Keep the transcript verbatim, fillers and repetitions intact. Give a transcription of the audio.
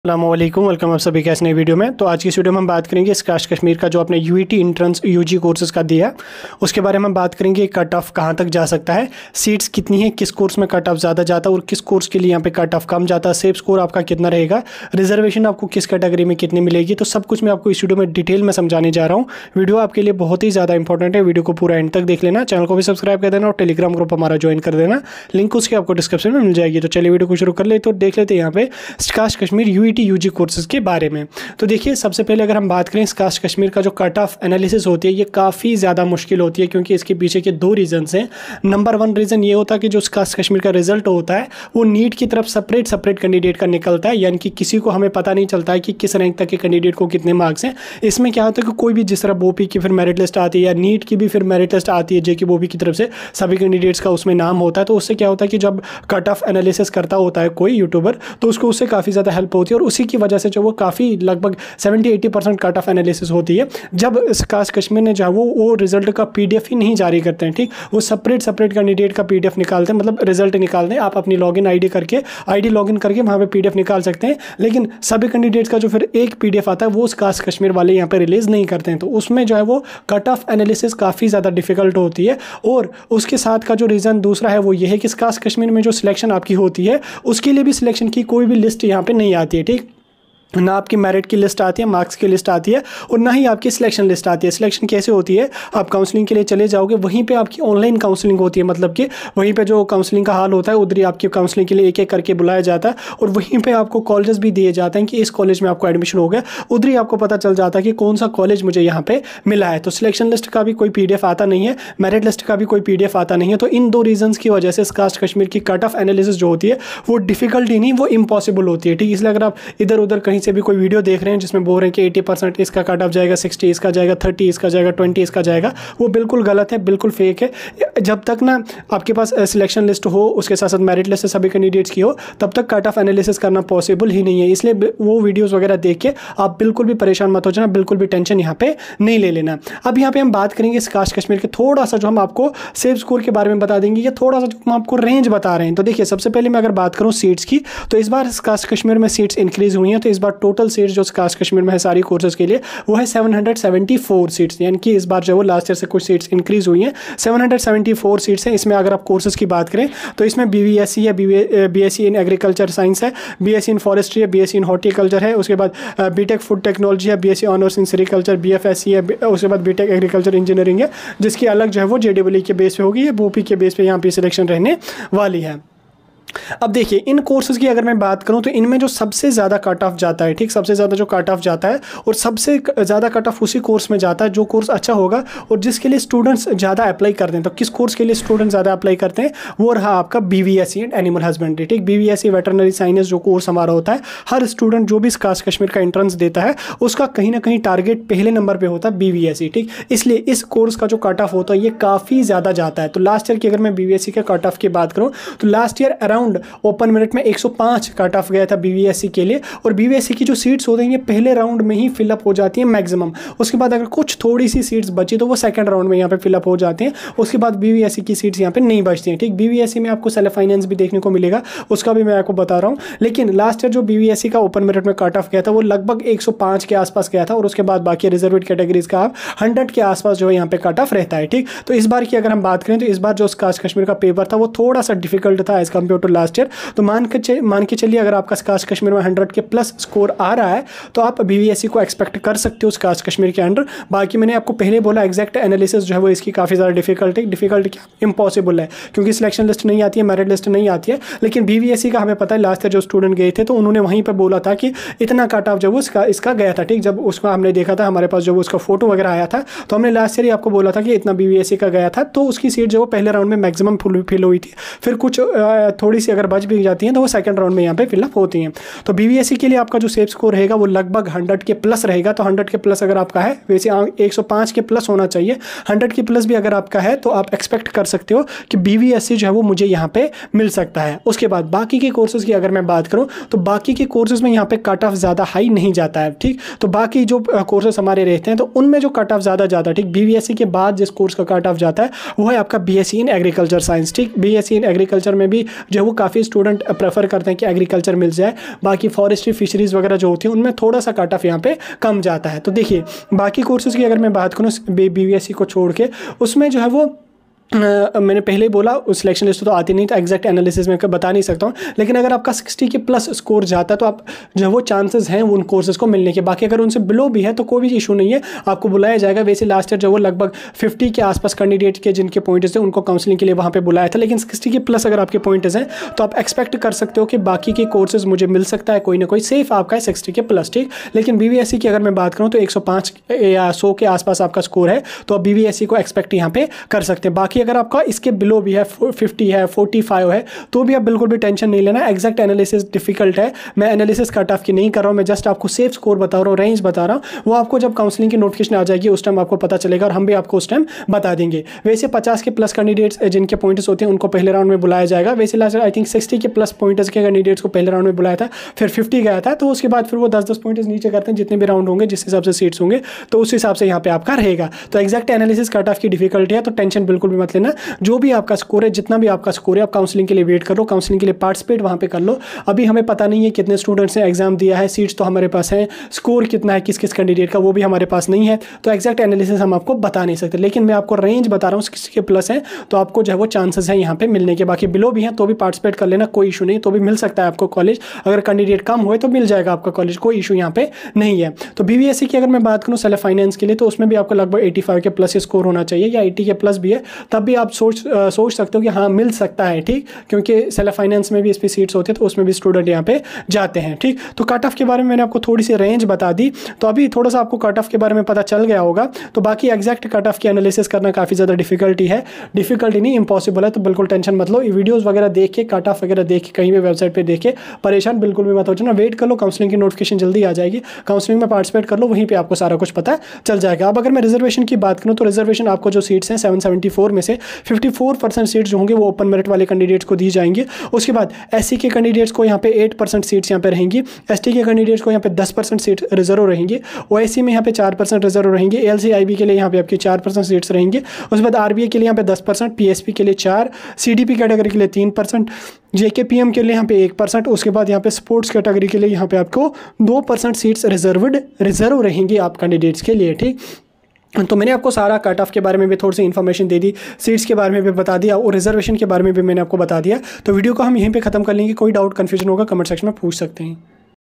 अस्सलामुअलैकुम, वेलकम आप सभी का इस नई वीडियो में। तो आज की इस वीडियो में हम बात करेंगे स्काश कश्मीर का जो आपने यूईटी इंट्रेंस यूजी कोर्सेज का दिया उसके बारे में हम बात करेंगे। कट ऑफ कहाँ तक जा सकता है, सीट्स कितनी है, किस कोर्स में कट ऑफ ज़्यादा जाता है और किस कोर्स के लिए यहाँ पे कट ऑफ कम जाता है, सेफ स्कोर आपका कितना रहेगा, रिजर्वेशन आपको किस कैटेगरी में कितनी मिलेगी। तो सब कुछ मैं आपको इस वीडियो में डिटेल में समझाने जा रहा हूँ। वीडियो आपके लिए बहुत ही ज़्यादा इंपॉर्टेंट है, वीडियो को पूरा एंड तक देख लेना। चैनल को भी सब्सक्राइब कर देना और टेलीग्राम ग्रुप हमारा ज्वाइन कर देना, लिंक उसकी आपको डिस्क्रिप्शन में मिल जाएगी। तो चलिए वीडियो को शुरू कर ले। तो देख लेते हैं यहाँ पे स्काश कश्मीर यूईटी यूजी कोर्सेज के बारे में। तो देखिए, सबसे पहले अगर हम बात करें स्काश कश्मीर का जो कट ऑफ एनालिसिस होती है ये काफ़ी ज़्यादा मुश्किल होती है, क्योंकि इसके पीछे के दो रीजंस हैं। नंबर वन रीज़न ये होता है कि जो स्काश कश्मीर का रिजल्ट होता है वो नीट की तरफ सेपरेट सेपरेट कैंडिडेट का निकलता है, यानी कि किसी को हमें पता नहीं चलता है कि किस रैंक तक के कैंडिडेट को कितने मार्क्स हैं। इसमें क्या होता है कि कोई भी जिस तरह बोपी की फिर मेरिट लिस्ट आती है या नीट की भी फिर मेरिट लिस्ट आती है, जे की बोपी की तरफ से सभी कैंडिडेट्स का उसमें नाम होता है। तो उससे क्या होता है कि जब कट ऑफ एनालिसिस करता होता है कोई यूट्यूबर तो उसको उससे काफ़ी ज़्यादा हेल्प होती है, और उसी की वजह से जो वो काफ़ी लगभग seventy eighty percent cut off analysis होती है। जब स्काश कश्मीर ने जो वो वो रिजल्ट का पीडीएफ ही नहीं जारी करते हैं, ठीक, वो सेपरेट सेपरेट कैंडिडेट का पीडीएफ निकालते हैं, मतलब रिजल्ट निकालते हैं। आप अपनी लॉगिन आईडी करके आईडी लॉगिन करके वहाँ पे पीडीएफ निकाल सकते हैं, लेकिन सभी कैंडिडेट्स का जो फिर एक पीडीएफ आता है वो स्काश कश्मीर वाले यहाँ पे रिलीज नहीं करते हैं। तो उसमें जो है वो कट ऑफ एनालिसिस काफ़ी ज़्यादा डिफिकल्ट होती है। और उसके साथ का जो रीज़न दूसरा है वो ये है कि स्काश कश्मीर में जो सिलेक्शन आपकी होती है उसके लिए भी सिलेक्शन की कोई भी लिस्ट यहाँ पे नहीं आती है, ठीक, ना आपकी मेरिट की लिस्ट आती है, मार्क्स की लिस्ट आती है, और ना ही आपकी सिलेक्शन लिस्ट आती है। सिलेक्शन कैसे होती है, आप काउंसलिंग के लिए चले जाओगे, वहीं पे आपकी ऑनलाइन काउंसलिंग होती है, मतलब कि वहीं पे जो काउंसलिंग का हाल होता है उधर ही आपकी काउंसलिंग के लिए एक एक करके बुलाया जाता है, और वहीं पे आपको कॉलेजेस भी दिए जाते हैं कि इस कॉलेज में आपको एडमिशन हो गया। उधर ही आपको पता चल जाता है कि कौन सा कॉलेज मुझे यहाँ पे मिला है। तो सिलेक्शन लिस्ट का भी कोई पीडीएफ आता नहीं है, मेरिट लिस्ट का भी कोई पीडीएफ आता नहीं है। तो इन दो रीजंस की वजह से स्काश कश्मीर की कट ऑफ एनालिसिस जो होती है वो डिफिकल्ट ही नहीं, वो इम्पॉसिबल होती है, ठीक। इसलिए अगर आप इधर उधर कहीं से भी कोई वीडियो देख रहे हैं जिसमें बोल रहे हैं कि अस्सी परसेंट इसका कट ऑफ जाएगा, साठ इसका जाएगा, तीस इसका जाएगा, बीस इसका जाएगा, वो बिल्कुल गलत है, बिल्कुल फेक है। जब तक ना आपके पास सिलेक्शन लिस्ट हो, उसके साथ साथ मेरिट लिस्ट सभी कैंडिडेट्स की हो, तब तक कट ऑफ एनालिसिस करना पॉसिबल ही नहीं है। इसलिए वो वीडियोस वगैरह देख के आप बिल्कुल भी परेशान मत हो जाना, बिल्कुल भी टेंशन यहाँ पे नहीं ले लेना। अब यहाँ पे हम बात करेंगे स्काश कश्मीर के थोड़ा सा जो हम आपको सेफ स्कोर के बारे में बता देंगे, या थोड़ा सा जो हम आपको रेंज बता रहे हैं। तो देखिए, सबसे पहले मैं अगर बात करूँ सीट्स की, तो इस बार स्काश कश्मीर में सीट्स इंक्रीज हुई हैं। तो इस बार टोटल सीट्स जो स्काश कश्मीर में है सारी कोर्सेज के लिए वो है seven hundred seventy four seats, यानी कि इस बार जो वो लास्ट ईयर से कुछ सीट्स इंक्रीज हुई हैं। Seven hundred seventy four seats हैं। इसमें अगर आप कोर्सेज की बात करें तो इसमें बीवीएससी है, बीएससी इन एग्रीकल्चर साइंस है, बीएससी इन फॉरेस्ट्री है, बीएससी इन हॉर्टिकल्चर है, उसके बाद बीटेक फूड टेक्नोलॉजी है, BSc honours in sericulture, BFSc है, उसके बाद बीटेक एग्रीकल्चर इंजीनियरिंग है, जिसकी अलग जो है वो जेडब्ल्यू के बेस पे होगी, या बोपी के बेस पे यहाँ पे सिलेक्शन रहने वाली है। अब देखिए, इन कोर्सेज की अगर मैं बात करूं तो इनमें जो सबसे ज़्यादा कट ऑफ जाता है, ठीक, सबसे ज़्यादा जो कट ऑफ जाता है और सबसे ज़्यादा कट ऑफ उसी कोर्स में जाता है जो कोर्स अच्छा होगा और जिसके लिए स्टूडेंट्स ज़्यादा अप्लाई करते हैं। तो किस कोर्स के लिए स्टूडेंट ज़्यादा अप्लाई करते हैं, वो रहा आपका बीवीएससी एंड एनिमल हस्बेंड्री, ठीक। बीवीएससी वेटरनरी साइंस जो कोर्स हमारा होता है, हर स्टूडेंट जो भी स्काश कश्मीर का एंट्रेंस देता है उसका कहीं ना कहीं टारगेट पहले नंबर पर होता है बीवीएससी, ठीक। इसलिए इस कोर्स का जो कट ऑफ होता है ये काफ़ी ज़्यादा जाता है। तो लास्ट ईयर की अगर मैं बीवीएससी के कट ऑफ की बात करूँ तो last year around open merit में एक सौ पाँच कट ऑफ गया था बीवीएससी के लिए, और बीवीएससी की जो सीट्स होती हैं ये पहले राउंड में ही फिलअप हो जाती हैं मैक्सिमम। उसके बाद अगर कुछ थोड़ी सी सीट्स बची तो वो सेकंड राउंड में यहाँ पे फिलअप हो जाती हैं। उसके बाद बीवीएससी की सीट्स यहाँ पे नहीं बचती हैं, ठीक। बीवीएससी में आपको सेल्फ फाइनेंस भी देखने को मिलेगा, उसका भी मैं आपको बता रहा हूँ। लेकिन लास्ट ईयर जो बीवीएससी का ओपन मेरिट में कट ऑफ गया था वो लगभग एक सौ पाँच के आसपास गया था, और उसके बाद बाकी रिजर्वेड कैटेगरीज का आप हंड्रेड के आसपास जो है यहाँ पे कट ऑफ रहता है, ठीक। तो इस बार की अगर हम बात करें तो इस बार जो स्काश कश्मीर का पेपर था वो थोड़ा सा डिफिकल्ट था as compare to last year. तो मान के मान के चलिए अगर आपका स्काश कश्मीर में हंड्रेड के प्लस स्कोर आ रहा है तो आप बीवीएससी को एक्सपेक्ट कर सकते हो स्काश कश्मीर के अंडर। बाकी मैंने आपको पहले बोला एग्जैक्ट एनालिसिस जो है वो इसकी काफ़ी ज़्यादा डिफिकल्ट है, डिफिकल्ट क्या इम्पॉसिबल है, क्योंकि सिलेक्शन लिस्ट नहीं आती है, मेरिट लिस्ट नहीं आती है। लेकिन बीवीएससी का हमें पता है लास्ट ईयर जो स्टूडेंट गए थे तो उन्होंने वहीं पर बोला था कि इतना कट ऑफ जो वो इसका इसका गया था, ठीक। जब उसका हमने देखा था, हमारे पास जो उसका फोटो वगैरह आया था, तो हमने लास्ट ईयर ही आपको बोला था कि इतना बीवीएससी का गया था। तो उसकी सीट जो वो पहले राउंड में मैक्सिमम फिल हुई थी, फिर कुछ थोड़ी सी अगर बच भी जाती है तो वो सेकंड राउंड में यहाँ पे फिलअप होती हैं। तो बीवीएससी के लिए आपका जो सेफ स्कोर रहेगा वो लगभग हंड्रेड के प्लस रहेगा। तो हंड्रेड के प्लस अगर आपका है, वैसे एक सौ पाँच के प्लस होना चाहिए, हंड्रेड के प्लस भी अगर आपका है तो आप एक्सपेक्ट कर सकते हो कि बीवीएससी जो है वो मुझे यहाँ पे मिल सकता है। उसके बाद बाकी के कोर्सेज की अगर मैं बात करूँ तो बाकी के कोर्सेज में यहाँ पे कट ऑफ ज़्यादा हाई नहीं जाता है, ठीक। तो बाकी जो कोर्सेज हमारे रहते हैं तो उनमें जो कट ऑफ ज़्यादा जाता है, ठीक। बीवीएससी के बाद जिस कोर्स का कट ऑफ जाता है वो है आपका बीएससी इन एग्रीकल्चर साइंस, ठीक। बीएससी इन एग्रीकल्चर में भी जो जो है वो काफ़ी स्टूडेंट प्रेफर करते हैं कि एग्रीकल्चर मिल जाए, बाकी फॉरेस्ट्री फिशरीज़ वगैरह जो होती है उनमें थोड़ा सा कट ऑफ यहाँ पे कम जाता है। तो देखिए बाकी कोर्सेज़ की अगर मैं बात करूँ बी वी एस सी को छोड़ के, उसमें जो है वो Uh, मैंने पहले ही बोला उस सिलेक्शन लिस्ट तो आती नहीं, तो एग्जैक्ट एनालिसिस में बता नहीं सकता हूँ, लेकिन अगर आपका सिक्सटी के प्लस स्कोर जाता है तो आप जो है वो चांसेस हैं उन कोर्सेज को मिलने के। बाकी अगर उनसे बिलो भी है तो कोई भी इशू नहीं है, आपको बुलाया जाएगा। वैसे लास्ट ईयर जो वो लगभग फिफ्टी के आसपास कैंडिडेट के जिनके पॉइंट्स थे उनको काउंसलिंग के लिए वहाँ पर बुलाया था, लेकिन सिक्सटी के प्लस अगर आपके पॉइंट्स हैं तो आप एक्सपेक्ट कर सकते हो कि बाकी के कोर्सेज मुझे मिल सकता है कोई ना कोई, सेफ आपका है सिक्सटी के प्लस, ठीक। लेकिन बी वी एस सी की अगर मैं बात करूँ तो एक सौ पाँच या सौ के आसपास आपका स्कोर है, तो आप बी वी एस सी को एक्सपेक्ट यहाँ पे कर सकते हैं। बाकी अगर आपका इसके बिलो भी है, फिफ्टी है, फोर्टी फाइव है, तो भी आप बिल्कुल भी टेंशन नहीं लेना। एग्जैक्ट एनालिसिस डिफिकल्ट है, मैं एनालिसिस कट ऑफ की नहीं कर रहा हूँ, मैं जस्ट आपको सेफ स्कोर बता रहा हूँ, रेंज बता रहा हूँ। वो आपको जब काउंसलिंग की नोटिफिकेशन आ जाएगी उस टाइम आपको पता चलेगा और हम भी आपको उस टाइम बता देंगे। वैसे पचास के प्लस कैंडिडेट्स जिनके पॉइंट्स होते हैं उनको पहले राउंड में बुलाया जाएगा। वैसे लास्ट आई थिंक सिक्सटी के प्लस पॉइंट्स के कैंडिडेट्स को पहले राउंड में बुलाया था, फिर फिफ्टी गया था, तो उसके बाद फिर वो दस दस पॉइंट्स नीचे करते हैं जितने भी राउंड होंगे, जिस हिसाब से सीट्स होंगे तो उस हिसाब से यहाँ पे आपका रहेगा। तो एग्जैक्ट एनालिसिस कट ऑफ की डिफिकल्टी है, तो टेंशन बिल्कुल भी मत लेना। जो भी आपका स्कोर है, जितना भी आपका स्कोर है, आप काउंसलिंग के लिए वेट करो, काउंसलिंग के लिए पार्टिसिपेट वहाँ पे कर लो। अभी हमें पता नहीं है कितने स्टूडेंट्स ने एग्जाम दिया है, सीट्स तो हमारे पास हैं, स्कोर कितना है किस किस कैंडिडेट का वो भी हमारे पास नहीं है, तो एग्जैक्ट एनालिसिस हम आपको बता नहीं सकते, लेकिन मैं आपको रेंज बता रहा हूँ किसी के प्लस है तो आपको जो है वो चांसेस है यहाँ पे मिलने के। बाकी बिलो भी हैं तो भी पार्टिसिपेट कर लेना, कोई इशू नहीं, तो भी मिल सकता है आपको कॉलेज। अगर कैंडिडेट कम हुए तो मिल जाएगा आपका कॉलेज, कोई इशू यहाँ पे नहीं है। तो बी वी एस सी की अगर मैं बात करूँ सेल्फ फाइनेंस के लिए, तो उसमें भी आपको लगभग एटी फाइव के प्लस स्कोर होना चाहिए, या एटी के प्लस भी है तब भी आप सोच सोच सकते हो कि हाँ मिल सकता है, ठीक, क्योंकि सेल्फ फाइनेंस में भी इस पे सीट्स होती है तो उसमें भी स्टूडेंट यहाँ पे जाते हैं, ठीक। तो कट ऑफ के बारे में मैंने आपको थोड़ी सी रेंज बता दी, तो अभी थोड़ा सा आपको कट ऑफ के बारे में पता चल गया होगा। तो बाकी एग्जैक्ट कट ऑफ की एनालिसिस करना काफ़ी ज़्यादा डिफिकल्टी है, डिफिकल्टी नहीं इम्पॉसिबल है, तो बिल्कुल टेंशन मत लो। वीडियोज़ वगैरह देख के, कट ऑफ वगैरह देख के, कहीं भी वेबसाइट पर देख के परेशान बिल्कुल भी मत हो जाना, वेट कर लो, काउंसलिंग की नोटिफिकेशन जल्दी आ जाएगी, काउंसलिंग में पार्टिसिपेट कर लो, वहीं पर आपको सारा कुछ पता चल जाएगा। अब अगर मैं रिजर्वेशन की बात करूँ तो रिजर्वेशन आपको जो सीट्स हैं सेवन सेवेंटी फोर में से फिफ्टी फोर परसेंट सीट्स जो होंगे वो ओपन मेरिट वाले कैंडिडेट्स को दी जाएंगी। उसके बाद एससी के कैंडिडेट्स को यहाँ पे एट परसेंट सीट्स यहाँ पे रहेंगी, एसटी के कैंडिडेट्स को यहाँ पे टेन परसेंट सीट रिजर्व रहेंगी, ओएससी में यहाँ पे फोर परसेंट रिजर्व रहेंगी, एलसीआईबी के लिए यहाँ पे आपकी फोर परसेंट सीट्स रहेंगी। उसके बाद आरबीए के लिए यहाँ पे टेन परसेंट, पीएसपी के लिए चार, सीडीपी कैटेगरी के लिए तीन परसेंट, जेकेपीएम के लिए यहाँ पे एक परसेंट। उसके बाद यहाँ पे स्पोर्ट्स कैटेगरी के लिए यहाँ पे आपको दो परसेंट सीट्स रिजर्वड रिजर्व रहेंगी आप कैंडिडेट्स के लिए, ठीक। तो मैंने आपको सारा कट ऑफ के बारे में भी थोड़ी सी इन्फॉर्मेशन दे दी, सीट्स के बारे में भी बता दिया और रिजर्वेशन के बारे में भी मैंने आपको बता दिया। तो वीडियो को हम यहीं पे ख़त्म कर लेंगे, कोई डाउट कन्फ्यूजन होगा कमेंट सेक्शन में पूछ सकते हैं।